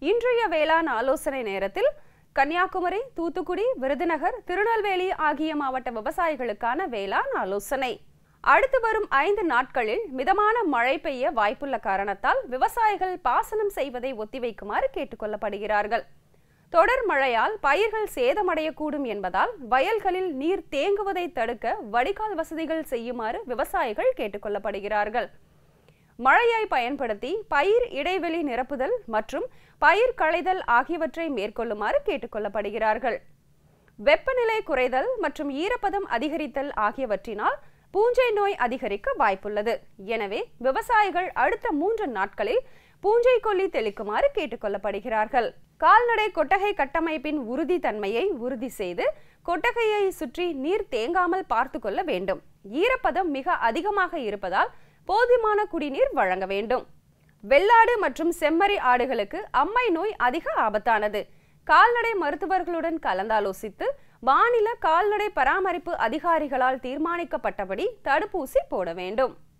இன்றைய வேளாண் ஆலோசனை நேரத்தில் கன்னியாகுமரி, தூத்துக்குடி, விருதுநகர், திருநெல்வேலி ஆகிய மாவட்ட விவசாயிகளுக்கான வேளாண் ஆலோசனை. அடுத்து வரும் 5 நாட்களில் மிதமான மழை பெய்ய வாய்ப்புள்ள காரணத்தால் விவசாயிகள் பாசனம் செய்வதை ஒத்திவைக்குமாறு கேட்டுக்கொள்ளப்படுகிறார்கள். தொடர் மழையால் பயிர்கள் சேதமடையக்கூடும் என்பதால் வயல்களில் நீர் தேங்குவதை தடுக்க வடிகால் வசதிகள் செய்யுமாறு விவசாயிகள் கேட்டுக்கொள்ளப்படுகிறார்கள். மழையை பயன்படுத்தி பயிர் இடைவெளி நிரப்புதல் மற்றும் பயிர் களைதல் ஆகியவற்றை மேற்கொள்ளுமாறு கேட்டுக்கொள்ளப்படுகிறார்கள். வெப்பநிலை குறைதல் மற்றும் ஈரப்பதம் அதிகரித்தல் ஆகியவற்றினால் பூஞ்சை நோய் அதிகரிக்க வாய்ப்புள்ளது. எனவே விவசாயிகள் அடுத்த 3 நாட்களில் பூஞ்சை கொல்லி தெளிக்குமாறு கேட்டுக்கொள்ளப்படுகிறார்கள். கால்நடை கொட்டகை கட்டமைப்பின் உறுதி தன்மையை உறுதி செய்து கொட்டகையை சுற்றி நீர் தேங்காமல் பார்த்து கொள்ள வேண்டும். ஈரப்பதம் மிக அதிகமாக இருப்பதால் போதுமான குடிநீர் வழங்க வேண்டும். வெள்ளாடு மற்றும் செம்மறி ஆடுகளுக்கு அம்மை நோய் அதிக ஆபத்தானது. கால்நடை மருத்துவர்களுடன் கலந்தாலோசித்து மாநில கால்நடை பராமரிப்பு அதிகாரிகளால் தீர்மானிக்கப்பட்டபடி தடுப்பூசி போட வேண்டும்.